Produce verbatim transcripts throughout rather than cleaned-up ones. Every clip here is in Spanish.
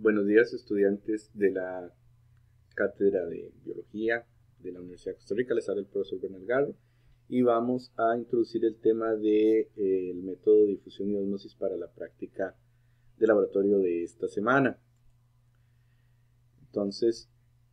Buenos días, estudiantes de la Cátedra de Biología de la Universidad de Costa Rica. Les habla el profesor Bernal Garro y vamos a introducir el tema del de, eh, método de difusión y ósmosis para la práctica de laboratorio de esta semana. Entonces,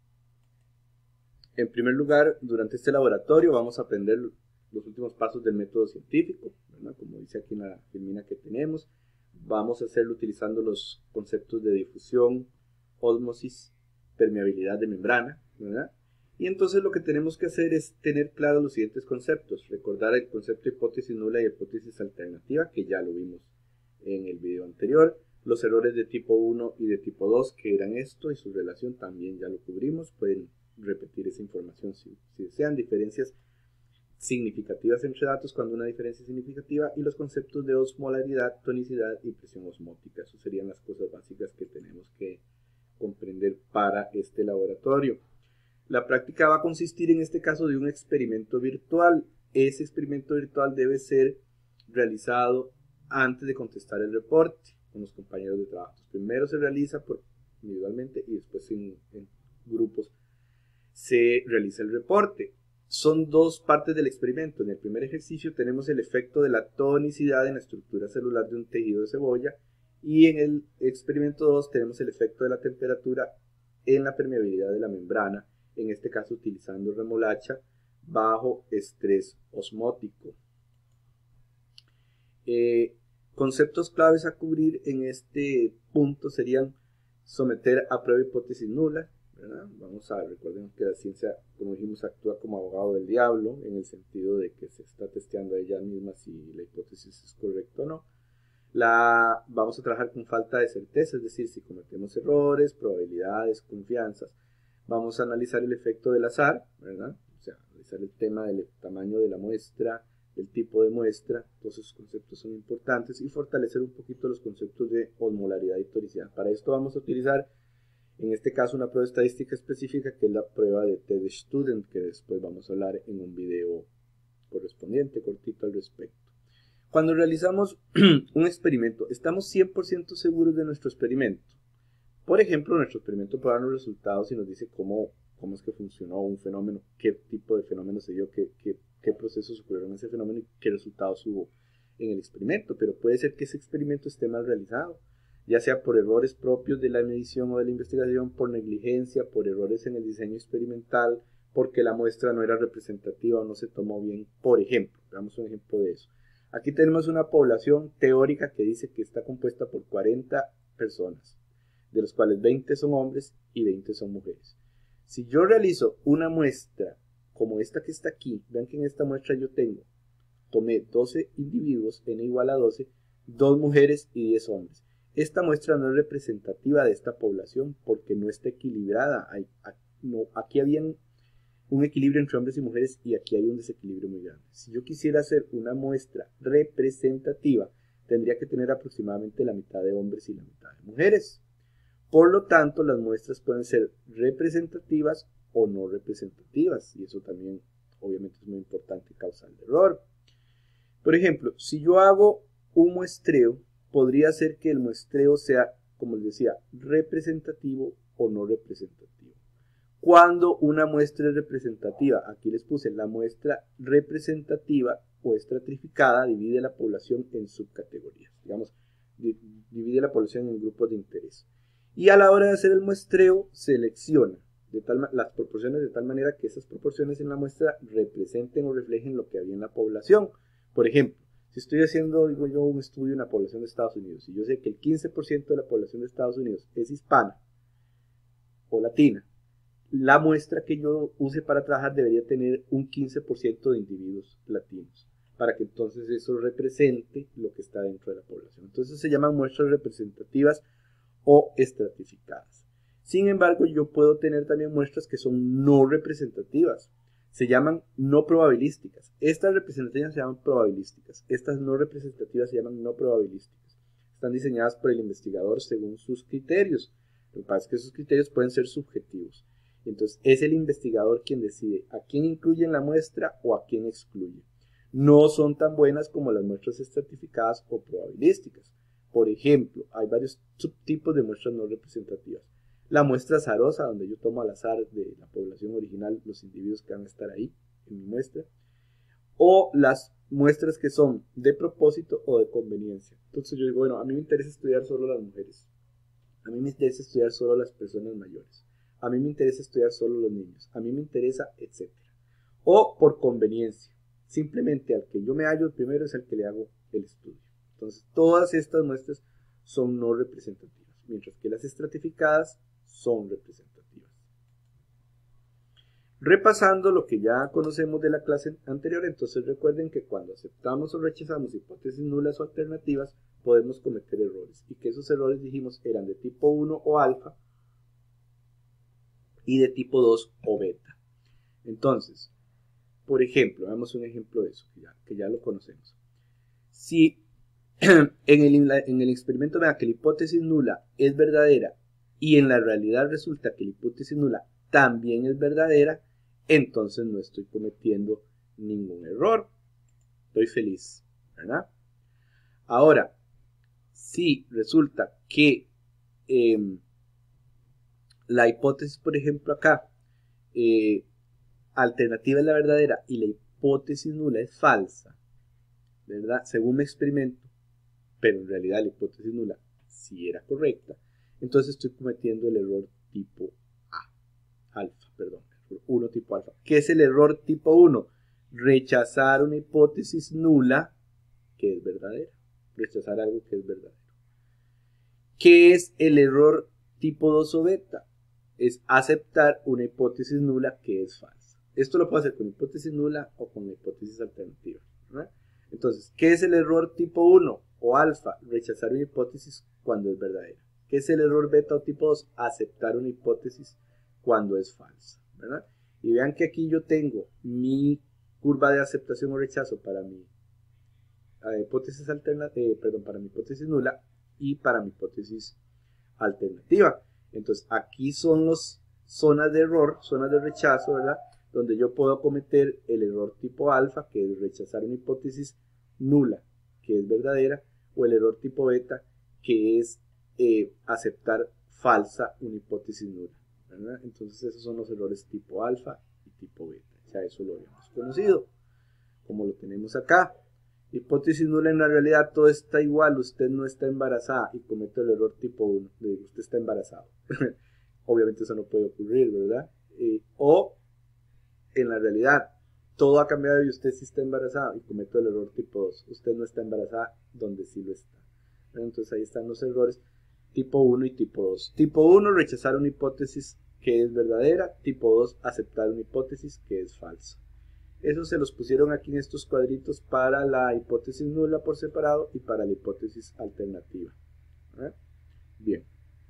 en primer lugar, durante este laboratorio vamos a aprender los últimos pasos del método científico, ¿verdad? Como dice aquí en la filmina que tenemos. Vamos a hacerlo utilizando los conceptos de difusión, ósmosis, permeabilidad de membrana, ¿verdad? Y entonces lo que tenemos que hacer es tener claros los siguientes conceptos. Recordar el concepto de hipótesis nula y hipótesis alternativa, que ya lo vimos en el video anterior. Los errores de tipo uno y de tipo dos, que eran esto, y su relación también ya lo cubrimos. Pueden repetir esa información si, si desean. Diferencias significativas entre datos cuando una diferencia es significativa, y los conceptos de osmolaridad, tonicidad y presión osmótica. Esas serían las cosas básicas que tenemos que comprender para este laboratorio. La práctica va a consistir en este caso de un experimento virtual. Ese experimento virtual debe ser realizado antes de contestar el reporte con los compañeros de trabajo. Primero se realiza por, individualmente y después en, en grupos se realiza el reporte. Son dos partes del experimento. En el primer ejercicio tenemos el efecto de la tonicidad en la estructura celular de un tejido de cebolla, y en el experimento dos tenemos el efecto de la temperatura en la permeabilidad de la membrana, en este caso utilizando remolacha bajo estrés osmótico. Eh, conceptos claves a cubrir en este punto serían someter a prueba hipótesis nula, ¿verdad? Vamos a recuerden que la ciencia, como dijimos, actúa como abogado del diablo, en el sentido de que se está testeando a ella misma si la hipótesis es correcta o no. La, vamos a trabajar con falta de certeza, es decir, si cometemos errores, probabilidades, confianzas. Vamos a analizar el efecto del azar, ¿verdad? O sea, analizar el tema del tamaño de la muestra, el tipo de muestra. Todos esos conceptos son importantes, y fortalecer un poquito los conceptos de osmolaridad y tonicidad. Para esto vamos a utilizar, en este caso, una prueba estadística específica, que es la prueba de T E D Student, que después vamos a hablar en un video correspondiente, cortito al respecto. Cuando realizamos un experimento, ¿estamos cien por ciento seguros de nuestro experimento? Por ejemplo, nuestro experimento puede dar los resultados y nos dice cómo, cómo es que funcionó un fenómeno, qué tipo de fenómeno se dio, qué, qué, qué procesos ocurrieron en ese fenómeno y qué resultados hubo en el experimento. Pero puede ser que ese experimento esté mal realizado, ya sea por errores propios de la medición o de la investigación, por negligencia, por errores en el diseño experimental, porque la muestra no era representativa o no se tomó bien, por ejemplo. Veamos un ejemplo de eso. Aquí tenemos una población teórica que dice que está compuesta por cuarenta personas, de los cuales veinte son hombres y veinte son mujeres. Si yo realizo una muestra como esta que está aquí, vean que en esta muestra yo tengo, tomé doce individuos, n igual a doce, dos mujeres y diez hombres. Esta muestra no es representativa de esta población porque no está equilibrada. Hay, no, aquí habían un equilibrio entre hombres y mujeres, y aquí hay un desequilibrio muy grande. Si yo quisiera hacer una muestra representativa, tendría que tener aproximadamente la mitad de hombres y la mitad de mujeres. Por lo tanto, las muestras pueden ser representativas o no representativas, y eso también obviamente es muy importante, causa el error. Por ejemplo, si yo hago un muestreo, podría ser que el muestreo sea, como les decía, representativo o no representativo. Cuando una muestra es representativa, aquí les puse la muestra representativa o estratificada, divide la población en subcategorías, digamos, divide la población en grupos de interés. Y a la hora de hacer el muestreo, selecciona de tal, las proporciones de tal manera que esas proporciones en la muestra representen o reflejen lo que había en la población. Por ejemplo, si estoy haciendo, digo yo, un estudio en la población de Estados Unidos, y yo sé que el quince por ciento de la población de Estados Unidos es hispana o latina, la muestra que yo use para trabajar debería tener un quince por ciento de individuos latinos, para que entonces eso represente lo que está dentro de la población. Entonces se llaman muestras representativas o estratificadas. Sin embargo, yo puedo tener también muestras que son no representativas. Se llaman no probabilísticas. Estas representativas se llaman probabilísticas. Estas no representativas se llaman no probabilísticas. Están diseñadas por el investigador según sus criterios. Lo que pasa es que esos criterios pueden ser subjetivos. Entonces es el investigador quien decide a quién incluye en la muestra o a quién excluye. No son tan buenas como las muestras estratificadas o probabilísticas. Por ejemplo, hay varios subtipos de muestras no representativas. La muestra azarosa, donde yo tomo al azar de la población original los individuos que van a estar ahí en mi muestra. O las muestras que son de propósito o de conveniencia. Entonces yo digo, bueno, a mí me interesa estudiar solo las mujeres. A mí me interesa estudiar solo las personas mayores. A mí me interesa estudiar solo los niños. A mí me interesa, etcétera. O por conveniencia. Simplemente al que yo me hallo primero es al que le hago el estudio. Entonces todas estas muestras son no representativas, mientras que las estratificadas son representativas. Repasando lo que ya conocemos de la clase anterior, entonces recuerden que cuando aceptamos o rechazamos hipótesis nulas o alternativas, podemos cometer errores. Y que esos errores, dijimos, eran de tipo uno o alfa y de tipo dos o beta. Entonces, por ejemplo, veamos un ejemplo de eso, que ya, que ya lo conocemos. Si en el, en el experimento vean que la hipótesis nula es verdadera y en la realidad resulta que la hipótesis nula también es verdadera, entonces no estoy cometiendo ningún error. Estoy feliz, ¿verdad? Ahora, si resulta que eh, la hipótesis, por ejemplo, acá, eh, alternativa es la verdadera y la hipótesis nula es falsa, ¿verdad? Según mi experimento, pero en realidad la hipótesis nula sí era correcta, entonces estoy cometiendo el error tipo A, alfa, perdón. uno tipo alfa. ¿Qué es el error tipo uno? Rechazar una hipótesis nula que es verdadera. Rechazar algo que es verdadero. ¿Qué es el error tipo dos o beta? Es aceptar una hipótesis nula que es falsa. Esto lo puedo hacer con hipótesis nula o con hipótesis alternativa, ¿verdad? Entonces, ¿qué es el error tipo uno o alfa? Rechazar una hipótesis cuando es verdadera. ¿Qué es el error beta o tipo dos? Aceptar una hipótesis cuando es falsa, ¿verdad? Y vean que aquí yo tengo mi curva de aceptación o rechazo para mi eh, hipótesis alternativa, eh, perdón, para mi hipótesis nula y para mi hipótesis alternativa. Entonces aquí son las zonas de error, zonas de rechazo, ¿verdad? Donde yo puedo cometer el error tipo alfa, que es rechazar una hipótesis nula, que es verdadera, o el error tipo beta, que es eh, aceptar falsa una hipótesis nula, ¿verdad? Entonces esos son los errores tipo alfa y tipo beta. Ya eso lo habíamos conocido, como lo tenemos acá. Hipótesis nula: en la realidad todo está igual, usted no está embarazada, y comete el error tipo uno, le digo, usted está embarazado. Obviamente eso no puede ocurrir, ¿verdad? Eh, o en la realidad todo ha cambiado y usted sí está embarazada, y comete el error tipo dos, usted no está embarazada donde sí lo está. Entonces ahí están los errores tipo uno y tipo dos. Tipo uno, rechazar una hipótesis que es verdadera. Tipo dos, aceptar una hipótesis que es falsa. Eso se los pusieron aquí en estos cuadritos para la hipótesis nula por separado y para la hipótesis alternativa. ¿Eh? Bien.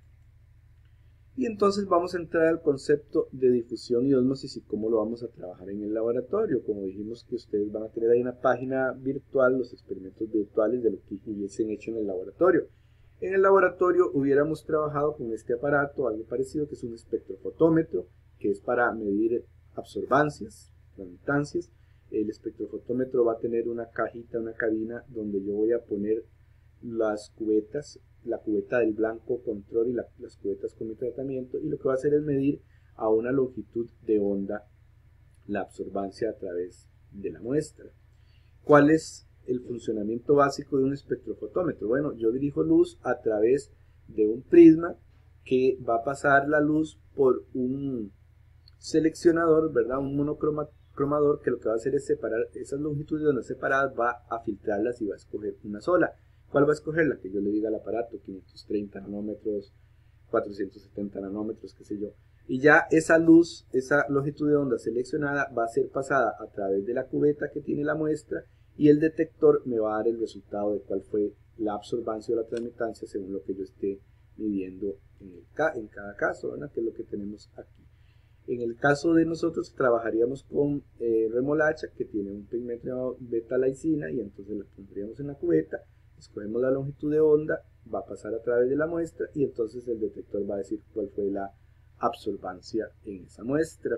Y entonces vamos a entrar al concepto de difusión y ósmosis y cómo lo vamos a trabajar en el laboratorio. Como dijimos que ustedes van a tener ahí una página virtual, los experimentos virtuales de lo que hubiesen hecho en el laboratorio. En el laboratorio hubiéramos trabajado con este aparato, algo parecido, que es un espectrofotómetro, que es para medir absorbancias, transmitancias. El espectrofotómetro va a tener una cajita, una cabina, donde yo voy a poner las cubetas, la cubeta del blanco control y la, las cubetas con mi tratamiento, y lo que va a hacer es medir a una longitud de onda la absorbancia a través de la muestra. ¿Cuál es el funcionamiento básico de un espectrofotómetro? Bueno, yo dirijo luz a través de un prisma que va a pasar la luz por un seleccionador, ¿verdad? Un monocromador, que lo que va a hacer es separar esas longitudes de ondas separadas, va a filtrarlas y va a escoger una sola. ¿Cuál va a escoger? La que yo le diga al aparato, quinientos treinta nanómetros, cuatrocientos setenta nanómetros, qué sé yo. Y ya esa luz, esa longitud de onda seleccionada va a ser pasada a través de la cubeta que tiene la muestra, y el detector me va a dar el resultado de cuál fue la absorbancia o la transmitancia según lo que yo esté midiendo en, el, en cada caso, ¿verdad? Que es lo que tenemos aquí. En el caso de nosotros trabajaríamos con eh, remolacha, que tiene un pigmento llamado beta-laicina, y entonces la pondríamos en la cubeta, escogemos la longitud de onda, va a pasar a través de la muestra, y entonces el detector va a decir cuál fue la absorbancia en esa muestra.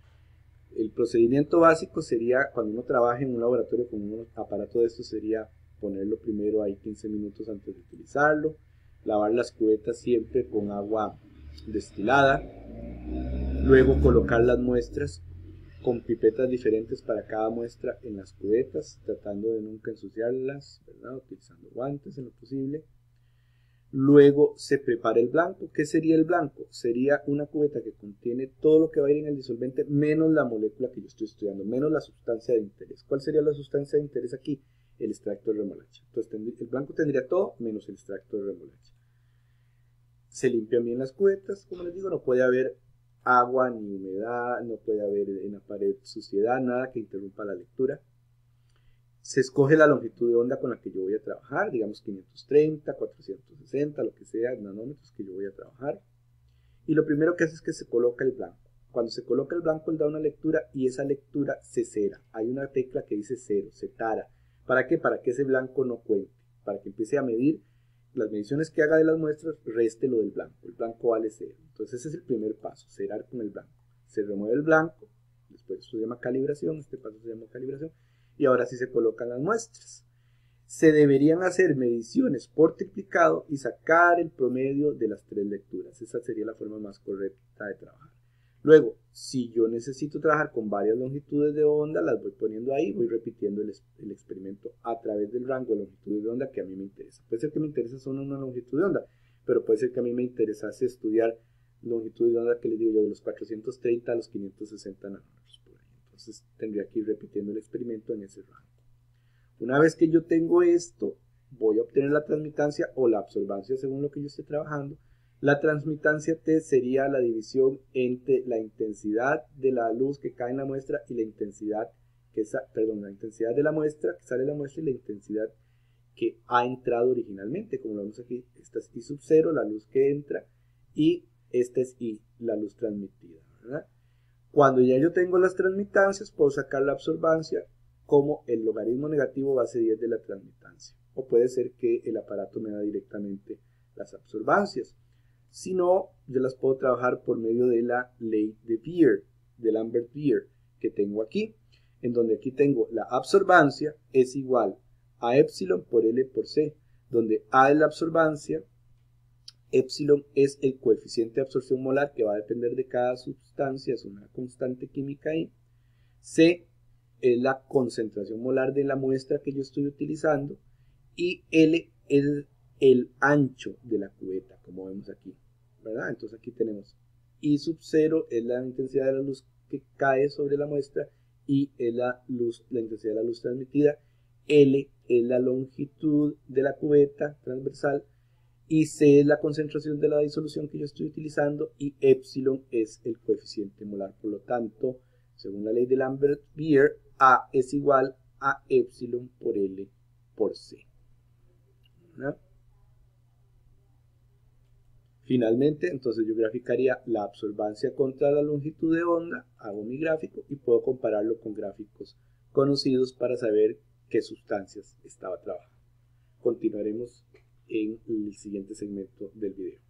El procedimiento básico sería, cuando uno trabaja en un laboratorio con un aparato de estos, sería ponerlo primero ahí quince minutos antes de utilizarlo, lavar las cubetas siempre con agua destilada, luego colocar las muestras con pipetas diferentes para cada muestra en las cubetas, tratando de nunca ensuciarlas, ¿verdad? Utilizando guantes en lo posible. Luego se prepara el blanco. ¿Qué sería el blanco? Sería una cubeta que contiene todo lo que va a ir en el disolvente, menos la molécula que yo estoy estudiando, menos la sustancia de interés. ¿Cuál sería la sustancia de interés aquí? El extracto de remolacha. Entonces el blanco tendría todo menos el extracto de remolacha. Se limpian bien las cubetas, como les digo, no puede haber agua ni humedad, no puede haber en la pared suciedad, nada que interrumpa la lectura. Se escoge la longitud de onda con la que yo voy a trabajar, digamos quinientos treinta, cuatrocientos sesenta, lo que sea, nanómetros que yo voy a trabajar. Y lo primero que hace es que se coloca el blanco. Cuando se coloca el blanco, él da una lectura y esa lectura se cera. Hay una tecla que dice cero, se tara. ¿Para qué? Para que ese blanco no cuente, para que empiece a medir las mediciones que haga de las muestras, reste lo del blanco. El blanco vale cero. Entonces ese es el primer paso, cerar con el blanco. Se remueve el blanco, después esto se llama calibración, este paso se llama calibración, y ahora sí se colocan las muestras. Se deberían hacer mediciones por triplicado y sacar el promedio de las tres lecturas. Esa sería la forma más correcta de trabajar. Luego, si yo necesito trabajar con varias longitudes de onda, las voy poniendo ahí, voy repitiendo el, el experimento a través del rango de longitudes de onda que a mí me interesa. Puede ser que me interese solo una longitud de onda, pero puede ser que a mí me interesase estudiar longitud de onda que les digo yo de los cuatrocientos treinta a los quinientos sesenta nanómetros por ahí. Entonces tendría que ir repitiendo el experimento en ese rango. Una vez que yo tengo esto, voy a obtener la transmitancia o la absorbancia según lo que yo esté trabajando. La transmitancia T sería la división entre la intensidad de la luz que cae en la muestra y la intensidad que perdón, la intensidad de la muestra que sale de la muestra y la intensidad que ha entrado originalmente. Como lo vemos aquí, esta es I sub cero, la luz que entra, y esta es I, la luz transmitida, ¿verdad? Cuando ya yo tengo las transmitancias, puedo sacar la absorbancia como el logaritmo negativo base diez de la transmitancia. O puede ser que el aparato me da directamente las absorbancias. Si no, yo las puedo trabajar por medio de la ley de Beer, de Lambert-Beer, que tengo aquí, en donde aquí tengo la absorbancia es igual a epsilon por L por C, donde A es la absorbancia, epsilon es el coeficiente de absorción molar que va a depender de cada sustancia, es una constante química ahí, C es la concentración molar de la muestra que yo estoy utilizando, y L es el ancho de la cubeta, como vemos aquí, ¿verdad? Entonces aquí tenemos I sub cero es la intensidad de la luz que cae sobre la muestra, I es la, luz, la intensidad de la luz transmitida, L es la longitud de la cubeta transversal, y C es la concentración de la disolución que yo estoy utilizando, y epsilon es el coeficiente molar. Por lo tanto, según la ley de Lambert-Beer, A es igual a epsilon por L por C. ¿Verdad? Finalmente, entonces yo graficaría la absorbancia contra la longitud de onda, hago mi gráfico y puedo compararlo con gráficos conocidos para saber qué sustancias estaba trabajando. Continuaremos en el siguiente segmento del video.